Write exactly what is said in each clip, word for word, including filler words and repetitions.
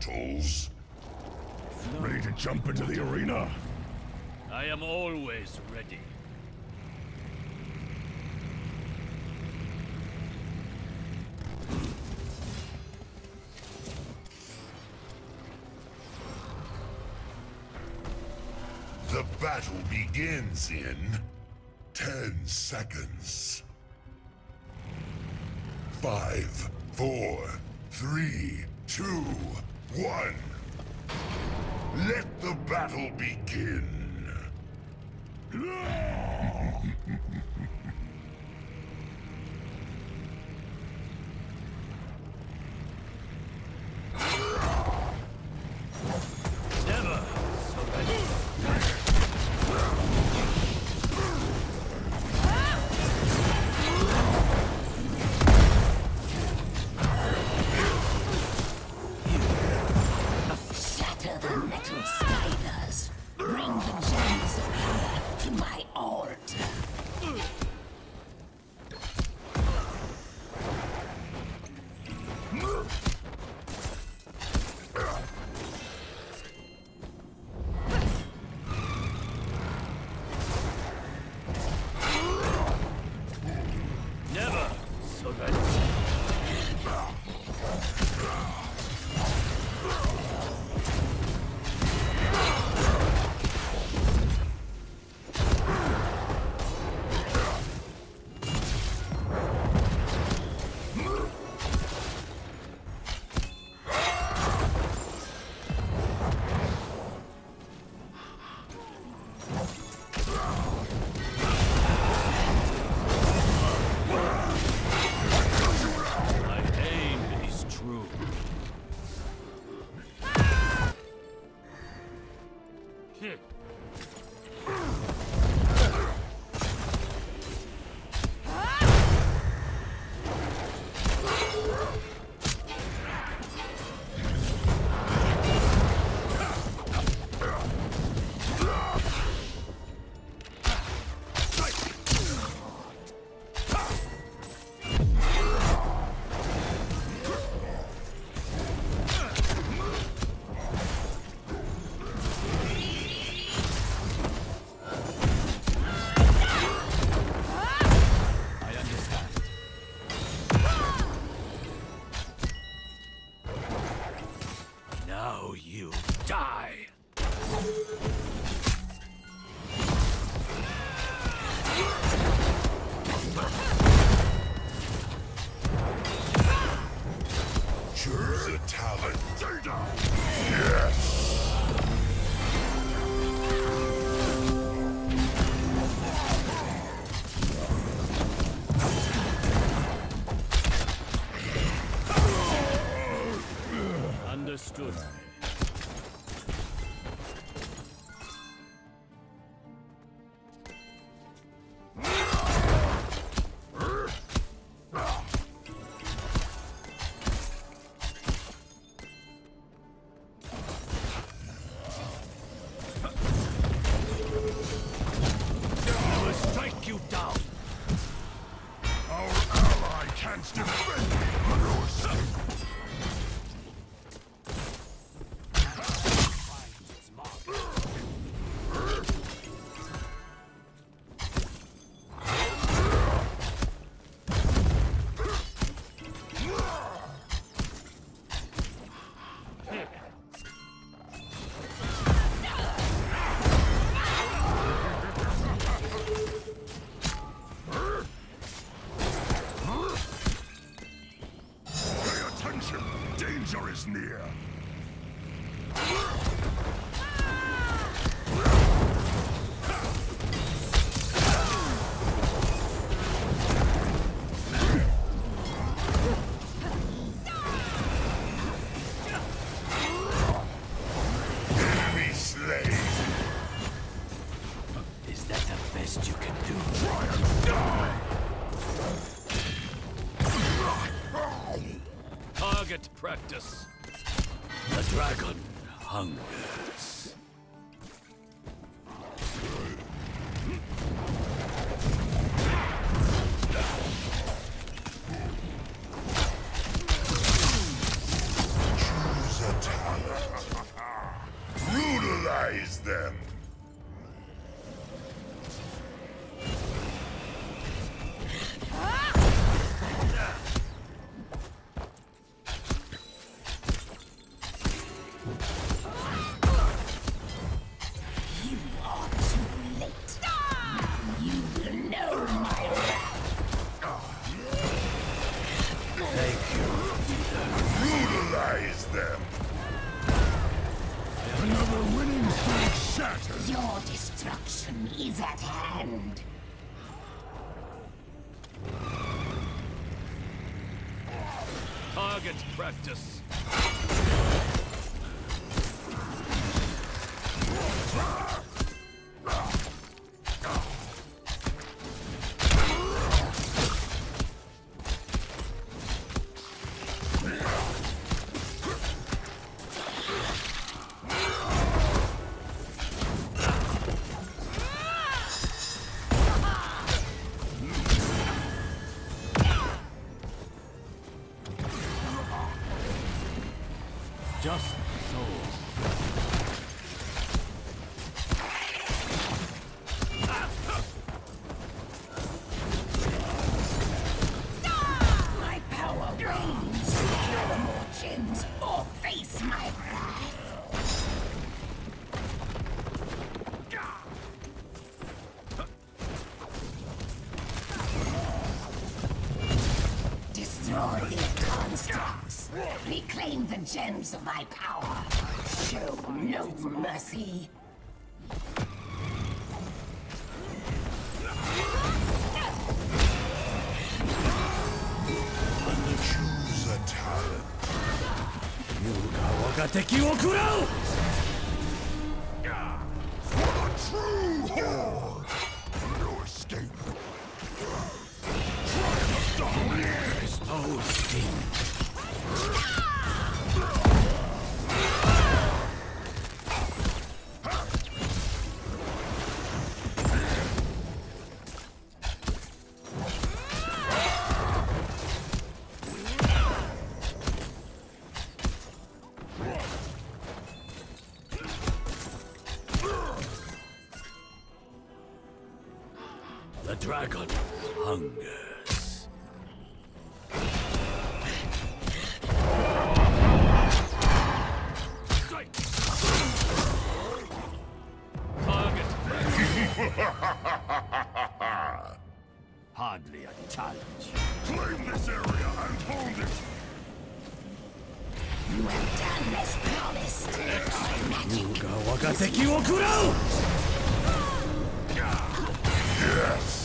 battles? Ready to jump into the arena? I am always ready. The battle begins in ten seconds. Five, four, three, two, one. Let the battle begin. Never surrender. Shatter the metal spiders. Bring the gems of power to my altar. Never surrender. My aim is true. I understand. Now you die. Choose a talent. Yes. Understood. I will strike you down. Our ally can't defend us. Pay attention. Danger is near. Enemy slain. Is that the best you can do? Try and die. Target practice. The dragon hungers. Choose a talent. Brutalize them! You are too late. You will know my wrath. Thank you. Brutalize them! Another winning streak shattered! Your destruction is at hand. Target practice. Just so. My power reigns. Kill more chins or face my wrath. Destroy these constructs. Reclaim the gems of my power. Show no mercy. Choose a talent. 我が敵を食らう For the true horde! No escape! Triumph dominates! No sting. The dragon hungers. Strike! Target. Hardly a challenge. Claim this area and hold it! You have done as promised. My magic. 我が敵を食らう Yes!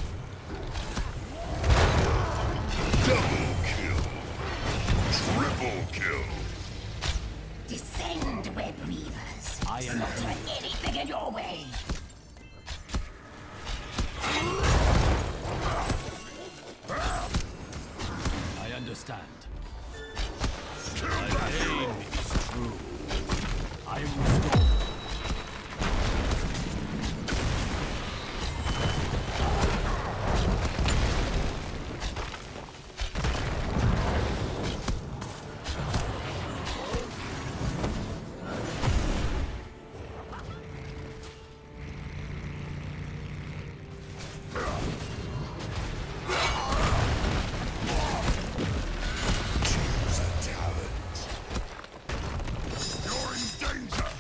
Double kill! Triple kill! Descend, web weavers. I am- Slaughter anything in your way. I understand. My aim is true. I will stop. Choose a talent. You're in danger!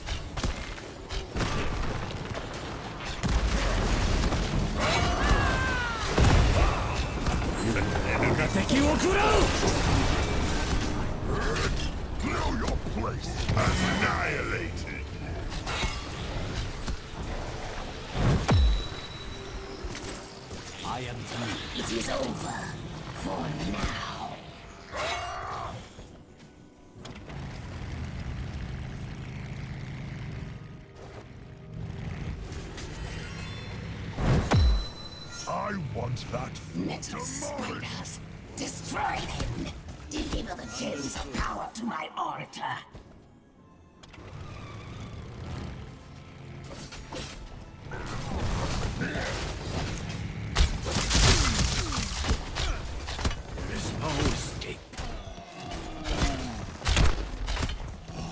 Know your place! Annihilated! I am through. It is over for now. I want that Metal demolished! spiders. Destroy them. Deliver the gems of power to my altar. There is no escape.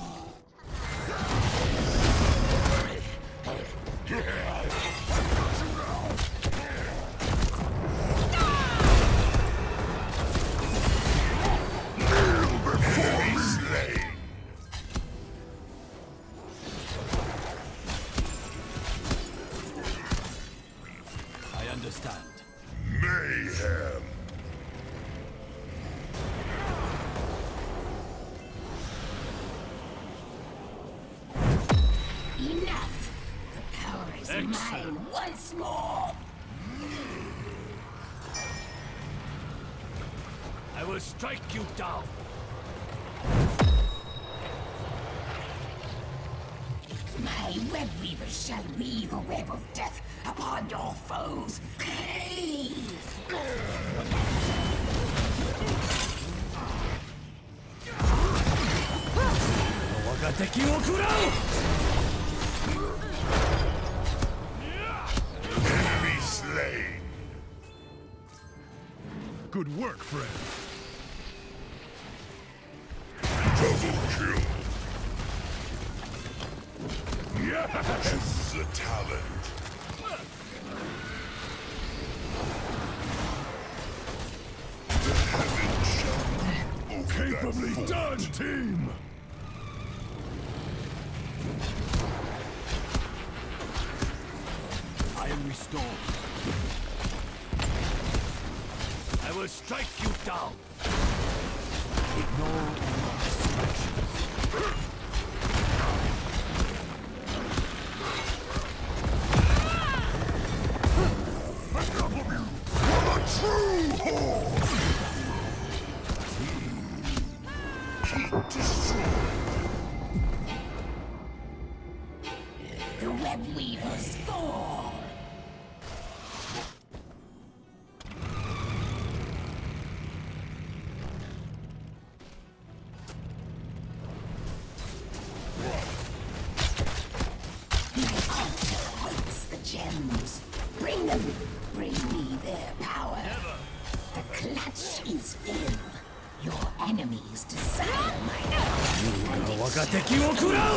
mine once more. I will strike you down. My web weavers shall weave a web of death upon your foes. Hey! 我が敵を食らう Enemy slain. Good work, friend. Double kill. Yes! The talent. The heavens shall weep over Capably that done, team! I am restored. I will strike you down. Ignore all distractions. What a true horde! Keep destroyed. The web weavers fall. Gems. Bring them. Bring me their power. Never. The clutch is filled. Your enemies desire my power. And 我が敵を食らう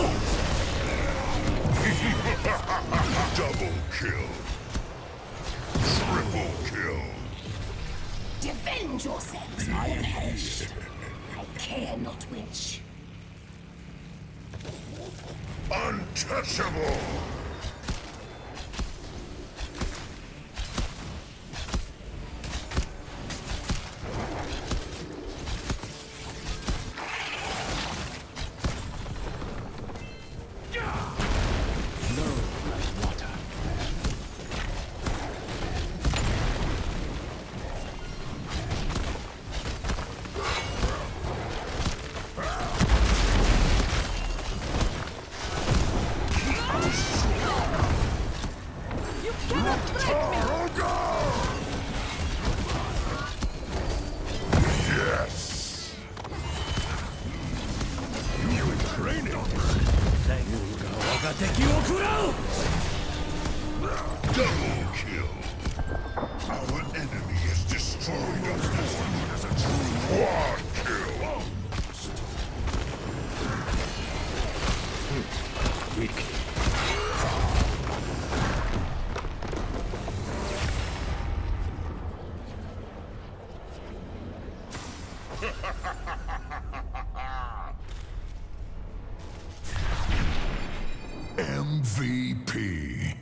Double kill. Triple kill. defend yourselves, I am perished. I care not which. Untouchable. Yes. You were training. 我が敵を食らう Double kill. Our enemy has destroyed us. This one is a true quad kill. Weak. M V P.